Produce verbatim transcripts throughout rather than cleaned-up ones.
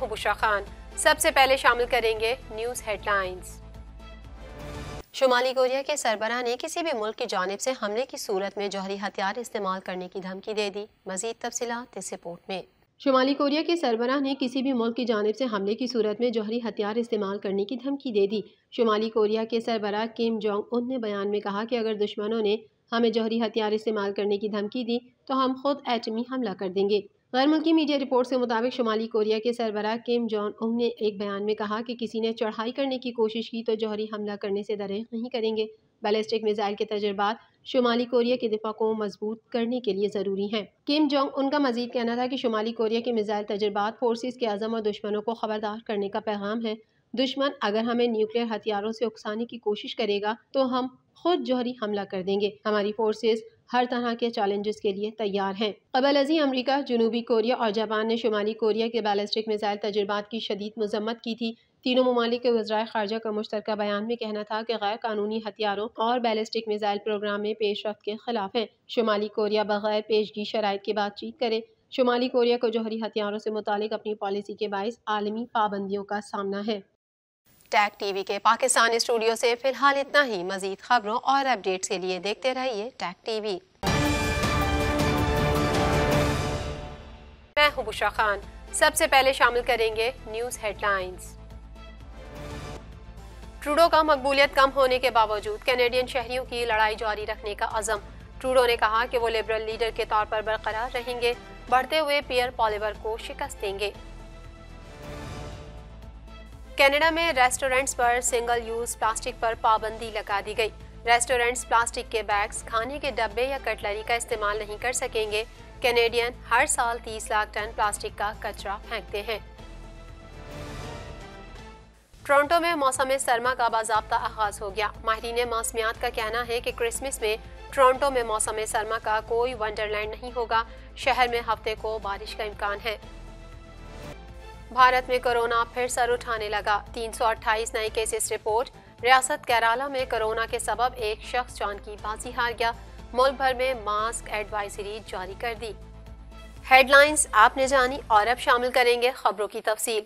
हूं बुशरा खान। सबसे पहले शामिल करेंगे न्यूज़ हेडलाइंस। शुमाली कोरिया के सरबराह ने किसी भी मुल्क की जानिब से हमले की सूरत में जौहरी हथियार इस्तेमाल करने की धमकी दे दी। मजीद तफसीलात इस रिपोर्ट में। शुमाली कोरिया के सरबराह ने किसी भी मुल्क की जानिब से हमले की सूरत में जौहरी हथियार इस्तेमाल करने की धमकी दे दी। शुमाली कोरिया के सरबराह किम जोंग उन ने बयान में कहा कि अगर दुश्मनों ने हमें जौहरी हथियार इस्तेमाल करने की धमकी दी तो हम खुद एटमी हमला कर देंगे। गैर मुल्की मीडिया रिपोर्ट के मुताबिक शुमाली कोरिया के सरबराह किम जोंग उन ने एक बयान में कहा कि किसी ने चढ़ाई करने की कोशिश की तो जौहरी हमला करने से दरेक नहीं करेंगे। बैलिस्टिक मिसाइल के तजुर्बात शुमाली कोरिया के दिफा को मजबूत करने के लिए जरूरी हैं। किम जोंग उनका मजीद कहना था कि शुमाली कोरिया के मिसाइल तजुर्बात फोर्सेस के आजम और दुश्मनों को खबरदार करने का पैगाम है। दुश्मन अगर हमें न्यूक्लियर हथियारों से उकसाने की कोशिश करेगा तो हम खुद जौहरी हमला कर देंगे। हमारी फोर्सेस हर तरह के चैलेंजेस के लिए तैयार हैं। कबल अजी अमरीका, जनूबी कोरिया और जापान ने शुमाली कोरिया के बैलिस्टिक मिसाइल तजुर्बात की शदीद मजम्मत की थी। तीनों ममालिक के वज़राए ख़ारजा का मुश्तरका बयान में कहना था कि गैर कानूनी हथियारों और बैलिस्टिक मिसाइल प्रोग्राम में पेशरफ्त के खिलाफ है। शुमाली कोरिया बगैर पेशगी शराइत की बातचीत करे। शुमाली कोरिया को जौहरी हथियारों से मुतालिक अपनी पॉलिसी के बाइस आलमी पाबंदियों का सामना है। टैग टीवी के पाकिस्तानी स्टूडियो से फिलहाल इतना ही। मजीद खबरों और अपडेट्स के लिए देखते रहिए टैग टीवी। मैं हूं बुशरा खान। सबसे पहले शामिल करेंगे न्यूज़ हेडलाइंस। ट्रूडो का मकबूलियत कम होने के बावजूद कैनेडियन शहरियों की लड़ाई जारी रखने का अज़म। ट्रूडो ने कहा कि वो लिबरल लीडर के तौर पर बरकरार रहेंगे, बढ़ते हुए पियर पॉलिवर को शिकस्त देंगे। कनाडा में रेस्टोरेंट्स पर सिंगल यूज प्लास्टिक पर पाबंदी लगा दी गई। रेस्टोरेंट्स प्लास्टिक के बैग्स, खाने के डब्बे या कटलरी का इस्तेमाल नहीं कर सकेंगे। कैनेडियन हर साल तीस लाख टन प्लास्टिक का कचरा फेंकते हैं। टोरंटो में मौसम सरमा का बाज़ाब्ता आगाज हो गया। माहिरीन मौसमियात का कहना है कि क्रिसमस में टोरंटो में मौसम सरमा का कोई वंडरलैंड नहीं होगा। शहर में हफ्ते को बारिश का इम्कान है। भारत में कोरोना फिर सर उठाने लगा। तीन सौ अट्ठाईस नए केसेस रिपोर्ट। रियासत केरला में कोरोना के सबब एक शख्स जान की बाजी हार गया। मुल्क भर में मास्क एडवाइजरी जारी कर दी। हेडलाइंस आपने जानी और अब शामिल करेंगे खबरों की तफसील।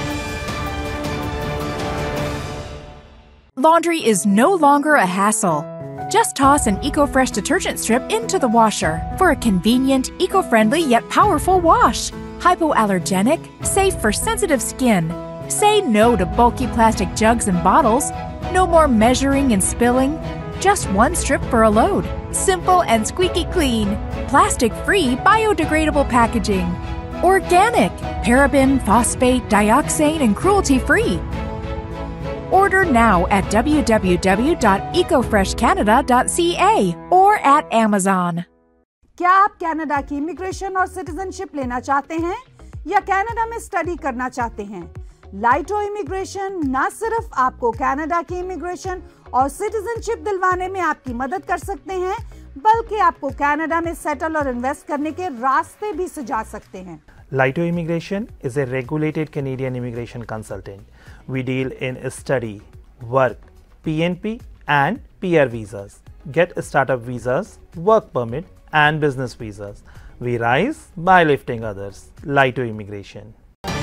Laundry is no longer a hassle. Just toss an EcoFresh detergent strip into the washer for a convenient, eco-friendly yet powerful wash. Hypoallergenic, safe for sensitive skin. Say no to bulky plastic jugs and bottles. No more measuring and spilling. Just one strip for a load. Simple and squeaky clean. Plastic-free, biodegradable packaging. Organic, paraben, phosphate, dioxane, and cruelty-free. Order now at w w w dot eco fresh canada dot c a or at Amazon. क्या आप Canada की immigration और citizenship लेना चाहते हैं या Canada में study करना चाहते हैं? लाइटो इमिग्रेशन न सिर्फ आपको कनाडा की इमिग्रेशन और सिटीजनशिप दिलवाने में आपकी मदद कर सकते हैं, बल्कि आपको कनाडा में सेटल और इन्वेस्ट करने के रास्ते भी सुझा सकते हैं। Laito Immigration is a regulated Canadian immigration consultant. We deal in study, work, P N P and P R visas. Get startup visas, work permit and business visas. We rise by lifting others. Laito Immigration.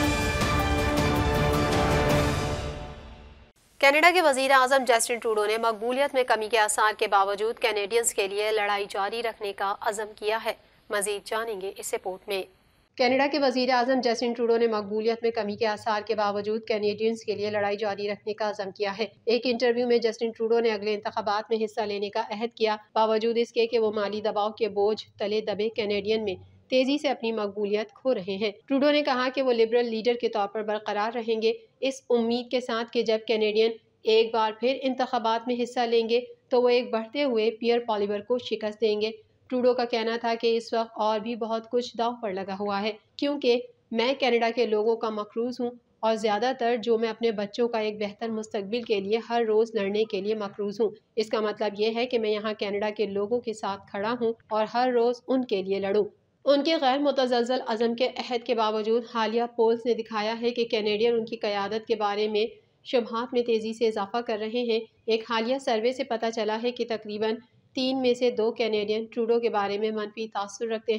Canada के वज़ीर आज़म Justin Trudeau ने मकबूलियत में कमी के आसार के बावजूद Canadians के लिए लड़ाई जारी रखने का अज़म किया है। मज़ीद जानेंगे इस रिपोर्ट में। कनाडा के वज़ीर आज़म जस्टिन ट्रूडो ने मकबूलियत में कमी के आसार के बावजूद कैनेडियंस के लिए लड़ाई जारी रखने का अज़म किया है। एक इंटरव्यू में जस्टिन ट्रूडो ने अगले इंतखाबात में हिस्सा लेने का अहद किया, बावजूद इसके कि वो माली दबाव के बोझ तले दबे कैनेडियन में तेजी से अपनी मकबूलियत खो रहे हैं। ट्रूडो ने कहा कि वो लिबरल लीडर के तौर पर बरकरार रहेंगे, इस उम्मीद के साथ कि जब कैनेडियन एक बार फिर इंतखाबात में हिस्सा लेंगे तो वो एक बढ़ते हुए पियर पॉलिवर को शिकस्त देंगे। ट्रूडो का कहना था कि इस वक्त और भी बहुत कुछ दांव पर लगा हुआ है, क्योंकि मैं कनाडा के लोगों का मकरूज़ हूँ और ज़्यादातर जो मैं अपने बच्चों का एक बेहतर मुस्तकबिल के लिए हर रोज़ लड़ने के लिए मकरूज़ हूँ। इसका मतलब ये है कि मैं यहाँ कनाडा के लोगों के साथ खड़ा हूँ और हर रोज़ उनके लिए लड़ूँ। उनके गैर मुतज़लज़ल अज़म के अहद के बावजूद हालिया पोल्स ने दिखाया है कि कैनेडियन उनकी क़यादत के बारे में शुबहात में तेज़ी से इजाफा कर रहे हैं। एक हालिया सर्वे से पता चला है कि तकरीबन तीन में से दो कैनेडियन ट्रूडो के बारे में मनफी तासुर रखते हैं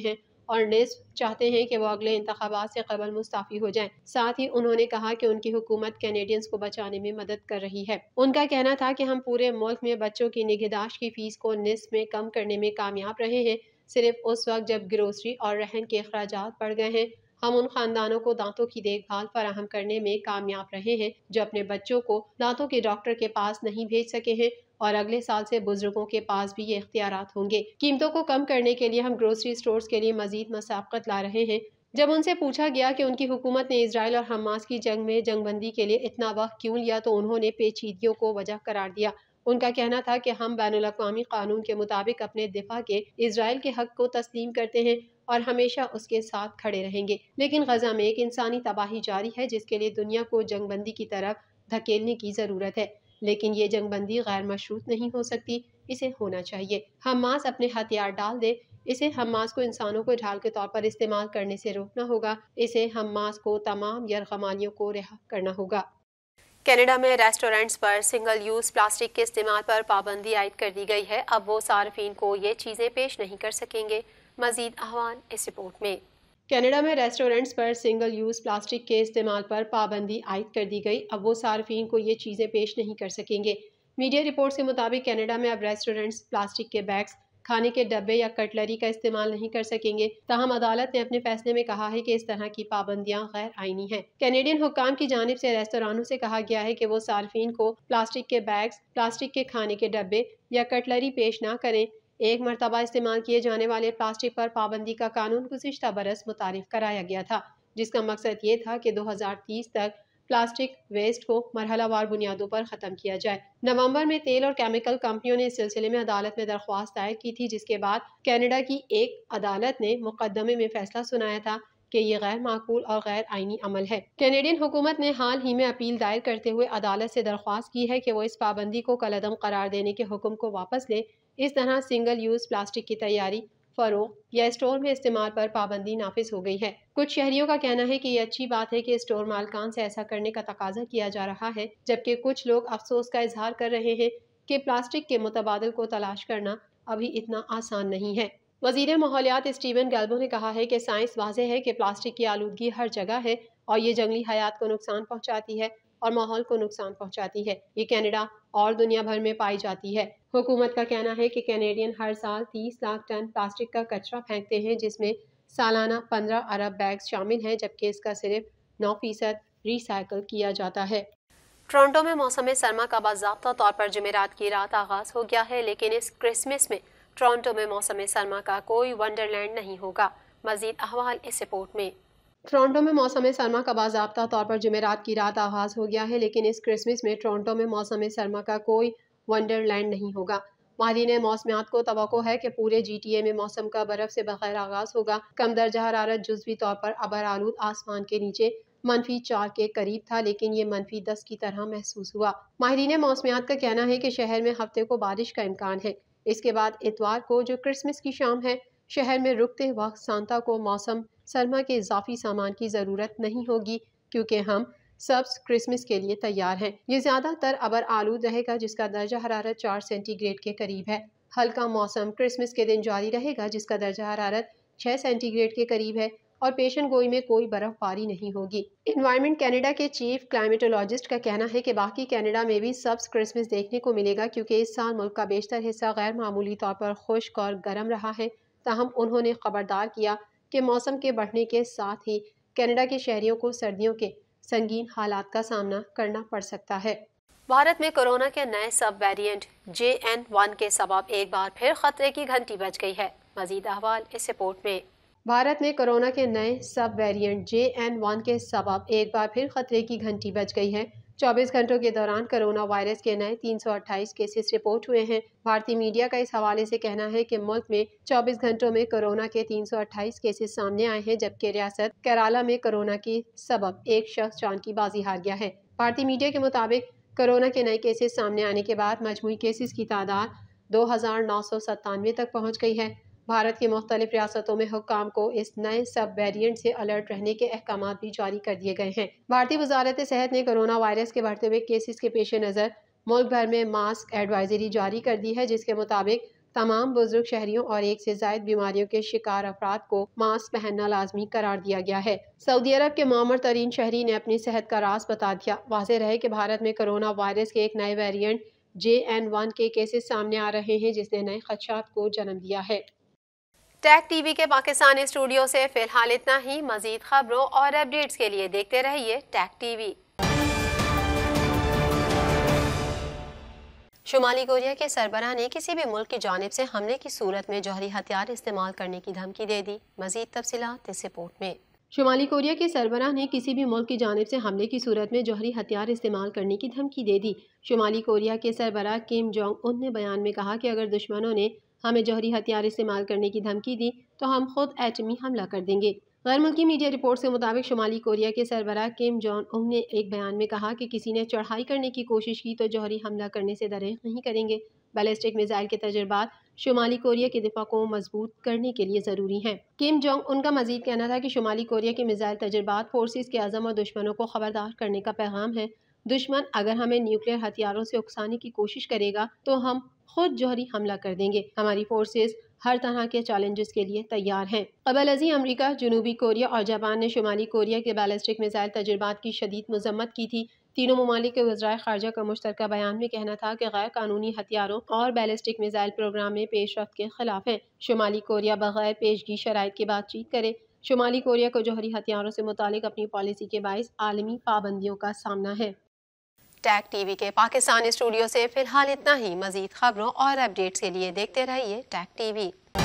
और निस्फ चाहते हैं कि वो अगले इंतखाबात से कबल मुस्ताफी हो जाएं। साथ ही उन्होंने कहा कि उनकी हुकूमत कैनेडियंस को बचाने में मदद कर रही है। उनका कहना था कि हम पूरे मुल्क में बच्चों की निगहदाश्त की फीस को निस्फ में कम करने में कामयाब रहे हैं। सिर्फ उस वक्त जब ग्रोसरी और रहन के अखराजात बढ़ गए हैं, हम उन खानदानों को दांतों की देखभाल फराहम करने में कामयाब रहे हैं जो अपने बच्चों को दांतों के डॉक्टर के पास नहीं भेज सके हैं, और अगले साल से बुजुर्गों के पास भी ये इख्तियारात होंगे। कीमतों को कम करने के लिए हम ग्रोसरी स्टोर्स के लिए मजीद मसाबकत ला रहे हैं। जब उनसे पूछा गया कि उनकी हुकूमत ने इजराइल और हमास की जंग में जंगबंदी के लिए इतना वक्त क्यों लिया, तो उन्होंने पेचीदगियों को वजह करार दिया। उनका कहना था कि हम बैनुल अक़वामी कानून के मुताबिक अपने दिफा के इजराइल के हक को तस्लीम करते हैं और हमेशा उसके साथ खड़े रहेंगे, लेकिन गजा में एक इंसानी तबाही जारी है जिसके लिए दुनिया को जंगबंदी की तरफ धकेलने की ज़रूरत है। लेकिन ये जंगबंदी गैर मशरूत नहीं हो सकती, इसे होना चाहिए। हमास अपने हथियार डाल दे, इसे हमास को इंसानों को ढाल के तौर पर इस्तेमाल करने से रोकना होगा। इसे हमास को तमाम यरगमालियों को रिहा करना होगा। कनाडा में रेस्टोरेंट्स पर सिंगल यूज़ प्लास्टिक के इस्तेमाल पर पाबंदी आयद कर दी गई है। अब वो सार्फिन को ये चीज़ें पेश नहीं कर सकेंगे। मजीद अहवाल इस रिपोर्ट में। कनाडा में रेस्टोरेंट्स पर सिंगल यूज़ प्लास्टिक के इस्तेमाल पर पाबंदी आयद कर दी गई। अब वो सार्फिन को ये चीज़ें पेश नहीं कर सकेंगे। मीडिया रिपोर्ट्स के मुताबिक कनाडा में अब रेस्टोरेंट्स प्लास्टिक के बैग्स, खाने के डब्बे या कटलरी का इस्तेमाल नहीं कर सकेंगे। ताहम अदालत ने अपने फैसले में कहा है कि इस तरह की पाबंदियां गैर आईनी हैं। कैनेडियन हुक्काम की जानिब से रेस्तरानों से कहा गया है कि वो सार्फिन को प्लास्टिक के बैग्स, प्लास्टिक के खाने के डब्बे या कटलरी पेश ना करें। एक मरतबा इस्तेमाल किए जाने वाले प्लास्टिक पर पाबंदी का कानून गुज़िश्ता बरस मुतारिफ कराया गया था, जिसका मकसद ये था कि दो हज़ार तीस तक प्लास्टिक वेस्ट को मरहलावार बुनियादों पर ख़त्म किया जाए। नवंबर में तेल और केमिकल कंपनियों ने इस सिलसिले में अदालत में दरख्वास्त दायर की थी, जिसके बाद कनाडा की एक अदालत ने मुकदमे में फैसला सुनाया था कि ये गैर माकूल और गैर आईनी अमल है। कैनेडियन हुकूमत ने हाल ही में अपील दायर करते हुए अदालत से दरख्वास्त की है कि वो इस पाबंदी को कलअदम करार देने के हुक्म को वापस ले। इस तरह सिंगल यूज़ प्लास्टिक की तैयारी, फरोख्त या स्टोर में इस्तेमाल पर पाबंदी नाफिज हो गई है। कुछ शहरियों का कहना है कि ये अच्छी बात है कि स्टोर मालकान से ऐसा करने का तकाजा किया जा रहा है, जबकि कुछ लोग अफसोस का इजहार कर रहे हैं कि प्लास्टिक के मुतबादिल को तलाश करना अभी इतना आसान नहीं है। वज़ीर माहौलियात स्टीवन गैल्बो ने कहा है कि साइंस वाज़ेह है कि प्लास्टिक की आलूदगी हर जगह है और ये जंगली हयात को नुकसान पहुँचाती है और माहौल को नुकसान पहुँचाती है। ये कनाडा और दुनिया भर में पाई जाती है। हुकूमत का कहना है कि कैनेडियन हर साल तीस लाख टन प्लास्टिक का कचरा फेंकते हैं, जिसमें सालाना पंद्रह अरब बैग्स शामिल हैं, जबकि इसका सिर्फ नौ फीसद रिसाइकल किया जाता है। टोरंटो में मौसम सरमा का बाज़ाब्ता तौर पर जुमेरात की रात आगाज़ हो गया है, लेकिन इस क्रिसमस में टोरंटो में मौसम सरमा का कोई वंडरलैंड नहीं होगा। मज़ीद अहवाल इस रिपोर्ट में। टोरंटो में मौसम सरमा का बाज़ाब्ता तौर पर जुमेरात की रात आगाज़ हो गया है, लेकिन इस क्रिसमस में टोरंटो में मौसम सरमा का कोई वंडरलैंड नहीं होगा। माहिरीन मौसमियात को तवक्को है कि पूरे जी टी ए में मौसम का बर्फ से बगैर आगाज़ होगा। कम दर्जा हरारत जुज़वी तौर पर अबर आलूद आसमान के नीचे मनफी चार के करीब था, लेकिन ये मनफी दस की तरह महसूस हुआ। माहिरीन मौसमियात का कहना है कि शहर में हफ्ते को बारिश का इम्कान है। इसके बाद इतवार को, जो क्रिसमस की शाम है, शहर में रुकते वक्त सांता को मौसम सरमा के इजाफी सामान की ज़रूरत नहीं होगी, क्योंकि हम सब्स क्रिसमस के लिए तैयार हैं। ये ज़्यादातर अबर आलूद रहेगा, जिसका दर्जा हरारत चार सेंटीग्रेड के करीब है। हल्का मौसम क्रिसमस के दिन जारी रहेगा, जिसका दर्जा हरारत छः सेंटीग्रेड के करीब है, और पेशन गोई में कोई बर्फबारी नहीं होगी। इन्वायरमेंट कनाडा के चीफ क्लाइमेटोलॉजिस्ट का कहना है कि बाकी कनाडा में भी सब्स क्रिसमस देखने को मिलेगा, क्योंकि इस साल मुल्क का बेशतर हिस्सा गैर मामूली तौर पर खुश्क और गर्म रहा है। ताहम उन्होंने खबरदार किया कि मौसम के बढ़ने के साथ ही कनाडा के शहरियों को सर्दियों के संगीन हालात का सामना करना पड़ सकता है। भारत में कोरोना के नए सब वेरिएंट जे एन वन के सबब एक बार फिर खतरे की घंटी बज गई है। मजीद अहवाल इस रिपोर्ट में। भारत में कोरोना के नए सब वेरिएंट जे एन वन के सबब एक बार फिर खतरे की घंटी बज गई है। चौबीस घंटों के दौरान कोरोना वायरस के नए तीन सौ अट्ठाईस केसेस रिपोर्ट हुए हैं। भारतीय मीडिया का इस हवाले से कहना है कि मुल्क में चौबीस घंटों में कोरोना के तीन सौ अट्ठाईस केसेस सामने आए हैं, जबकि रियासत केरला में कोरोना के सबब एक शख्स जान की बाजी हार गया है। भारतीय मीडिया के मुताबिक कोरोना के नए केसेस सामने आने के बाद मजमूई केसेस की तादाद दो हजार नौ सौ सत्तानवे तक पहुँच गई है। भारत की मुख्तलिफ रियासतों में हुक्काम को इस नए सब वेरिएंट से अलर्ट रहने के अहकाम भी जारी कर दिए गए हैं। भारतीय वजारत सेहत ने कोरोना वायरस के बढ़ते हुए केसेस के पेश नज़र मुल्क भर में मास्क एडवाइजरी जारी कर दी है, जिसके मुताबिक तमाम बुजुर्ग शहरियों और एक से ज्यादा बीमारियों के शिकार अफराद को मास्क पहनना लाजमी करार दिया गया है। सऊदी अरब के मामर तरीन शहरी ने अपनी सेहत का राज बता दिया। वाज़ेह रहे कि भारत में कोरोना वायरस के एक नए वेरिएंट जे एन वन के केसेस सामने आ रहे हैं, जिसने नए खदशात को जन्म दिया है। टैग टीवी के पाकिस्तानी स्टूडियो से फिलहाल इतना ही। मजीद खबरों और अपडेट्स के लिए देखते रहिए टैग टीवी। शुमाली कोरिया के सरबराह ने किसी भी मुल्क की जानिब से हमले की सूरत में जौहरी हथियार इस्तेमाल करने की धमकी दे दी। मजीद तफसीलात इस रिपोर्ट में। शुमाली कोरिया के सरबराह ने किसी भी मुल्क की जानिब से हमले की सूरत में जौहरी हथियार इस्तेमाल करने की धमकी दे दी। शुमाली कोरिया के सरबराह किम जोंग उन ने बयान में कहा कि अगर दुश्मनों ने हमें जौहरी हथियार इस्तेमाल करने की धमकी दी तो हम खुद एटमी हमला कर देंगे। गैर मुल्की मीडिया रिपोर्ट के मुताबिक शुमाली कोरिया के सरबराह किम जोंग उन ने एक बयान में कहा कि किसी ने चढ़ाई करने की कोशिश की तो जौहरी हमला करने से दरेक नहीं करेंगे। बैलिस्टिक मिसाइल के तजुर्बात शुमाली कोरिया के दिफा को मजबूत करने के लिए ज़रूरी हैं। किम जोंग उनका मजीद कहना था कि शुमाली कोरिया के मिसाइल तजुर्बात फोर्सेस के आज़म और दुश्मनों को खबरदार करने का पैगाम है। दुश्मन अगर हमें न्यूक्लियर हथियारों से उकसाने की कोशिश करेगा तो हम खुद जौहरी हमला कर देंगे। हमारी फोर्सेस हर तरह के चैलेंजेस के लिए तैयार हैं। कबल अजी अमरीका, जनूबी कोरिया और जापान ने शुमाली कोरिया के बैलिस्टिक मिसाइल तजुर्बात की शदीद मजम्मत की थी। तीनों ममालिक के वज़राए ख़ारजा का मुश्तरका बयान में कहना था कि गैर कानूनी हथियारों और बैलिस्टिक मिसाइल प्रोग्राम में पेशरफ्त के खिलाफ है। शुमाली कोरिया बगैर पेशगी शराइत की बातचीत करे। शुमाली कोरिया को जौहरी हथियारों से मुतालिक अपनी पॉलिसी के बाइस आलमी पाबंदियों का सामना है। टैग टीवी के पाकिस्तानी स्टूडियो से फिलहाल इतना ही। मजीद खबरों और अपडेट्स के लिए देखते रहिए टैग टीवी।